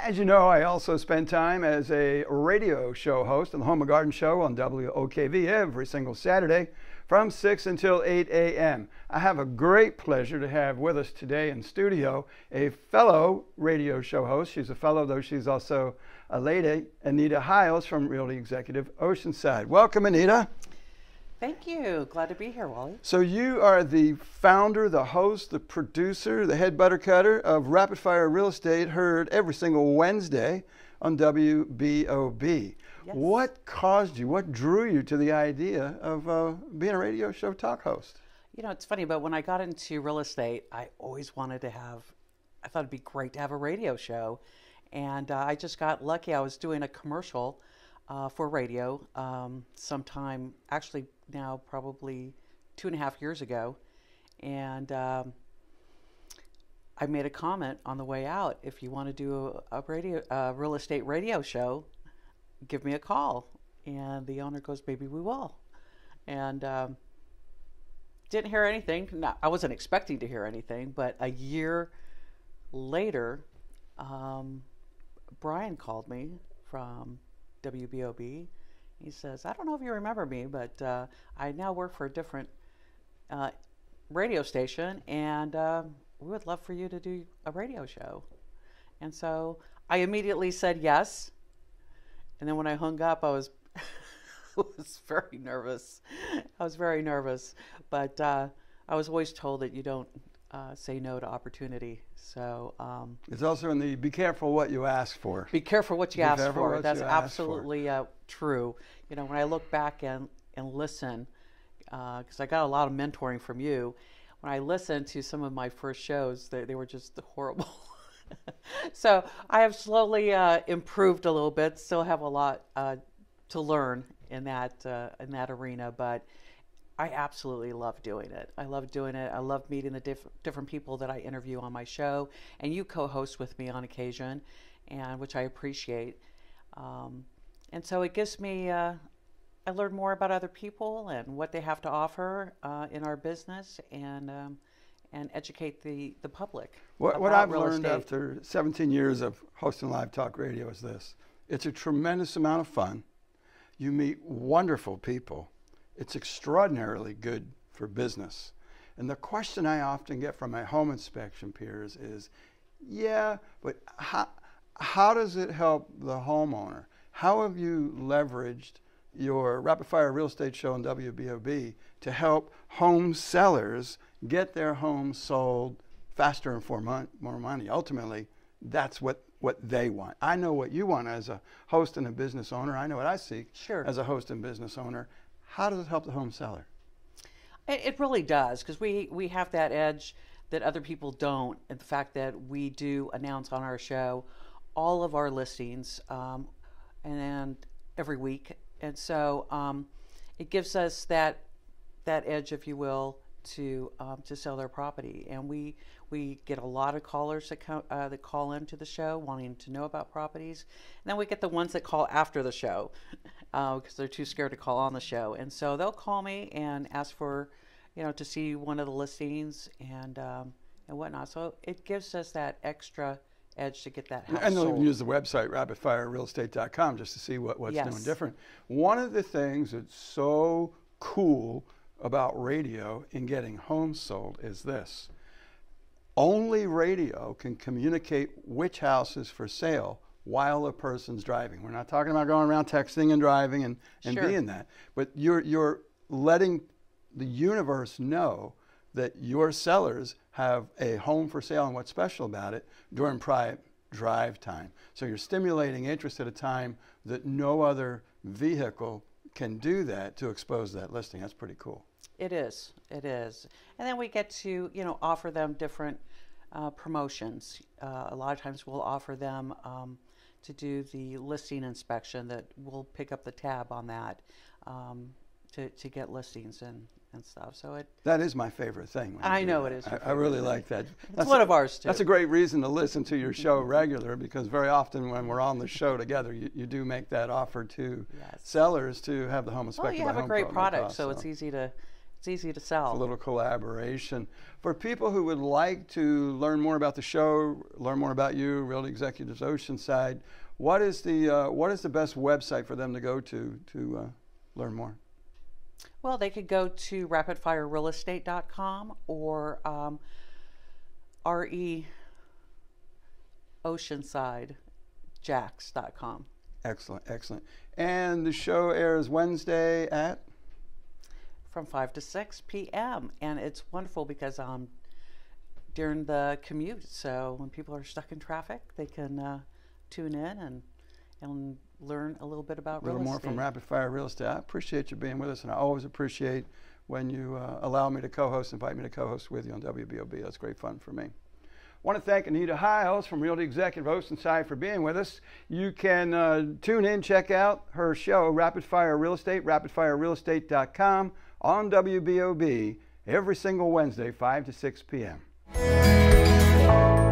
As you know, I also spend time as a radio show host on the Home and Garden Show on WOKV every single Saturday from 6 until 8 a.m. I have a great pleasure to have with us today in studio a fellow radio show host. She's a fellow, though she's also a lady, Anita Hiles from Realty Executive Oceanside. Welcome, Anita. Thank you. Glad to be here, Wally. So you are the founder, the host, the producer, the head butter cutter of Rapid Fire Real Estate, heard every single Wednesday on WBOB. Yes. What caused you, what drew you to the idea of being a radio show talk host? You know, it's funny, but when I got into real estate, I always wanted to have, I thought it'd be great to have a radio show. And I just got lucky. I was doing a commercial for radio sometime, actually now probably 2.5 years ago. And I made a comment on the way out, if you want to do a real estate radio show, give me a call. And the owner goes, maybe we will. And didn't hear anything. No, I wasn't expecting to hear anything, but a year later, Brian called me from WBOB. He says, I don't know if you remember me, but I now work for a different radio station, and we would love for you to do a radio show. And so I immediately said yes. And then when I hung up, I was was very nervous. I was very nervous, but I was always told that you don't say no to opportunity. So it's also in the be careful what you ask for. Be careful what you ask for. That's absolutely true. You know, when I look back and listen, because I got a lot of mentoring from you, when I listened to some of my first shows, they were just horrible. So I have slowly improved a little bit. Still have a lot to learn in that arena, but I absolutely love doing it. I love doing it. I love meeting the different people that I interview on my show, and you co-host with me on occasion, and which I appreciate. And so it gives me, I learn more about other people and what they have to offer in our business, and educate the public. What I've learned after 17 years of hosting live talk radio is this: it's a tremendous amount of fun. You meet wonderful people. It's extraordinarily good for business. And the question I often get from my home inspection peers is, yeah, but how does it help the homeowner? How have you leveraged your Rapid Fire Real Estate Show on WBOB to help home sellers get their homes sold faster and for more money? Ultimately, that's what they want. I know what you want as a host and a business owner. I know what I seek as a host and business owner. How does it help the home seller? It really does, because we have that edge that other people don't. And the fact that we do announce on our show all of our listings and every week. And so it gives us that edge, if you will, to sell their property. And we get a lot of callers that call into the show wanting to know about properties. And then we get the ones that call after the show because they're too scared to call on the show. And so they'll call me and ask for, to see one of the listings and whatnot. So it gives us that extra edge to get that house and they'll sold. even use the website rapidfirerealestate.com just to see what's doing different. One of the things that's so cool about radio in getting homes sold is this: only radio can communicate which house is for sale while a person's driving. We're not talking about going around texting and driving and being that, but you're letting the universe know that your sellers have a home for sale, and what's special about it during prime drive time. So you're stimulating interest at a time that no other vehicle can do that to expose that listing. That's pretty cool. It is. And then we get to, offer them different promotions. A lot of times we'll offer them to do the listing inspection, that we'll pick up the tab on that to get listings and stuff. So that is my favorite thing. I know it is. I really like that. It's one of ours too. That's a great reason to listen to your show regular, because very often when we're on the show together, you do make that offer to sellers to have the home inspected. Well, you have a great product, so it's easy to It's easy to sell. It's a little collaboration. For people who would like to learn more about the show, learn more about you, Realty Executives Oceanside, what is the best website for them to go to learn more? Well, they could go to rapidfirerealestate.com or reoceansidejacks.com. Excellent, excellent. And the show airs Wednesday at? From 5 to 6 p.m. And it's wonderful because during the commute, so when people are stuck in traffic, they can tune in and learn a little bit about real estate. A little more from Rapid Fire Real Estate. I appreciate you being with us, and I always appreciate when you allow me to co-host, invite me to co-host with you on WBOB. That's great fun for me. I want to thank Anita Hiles from Realty Executive Oceanside for being with us. You can tune in, check out her show, Rapid Fire Real Estate, rapidfirerealestate.com, on WBOB every single Wednesday, 5 to 6 p.m.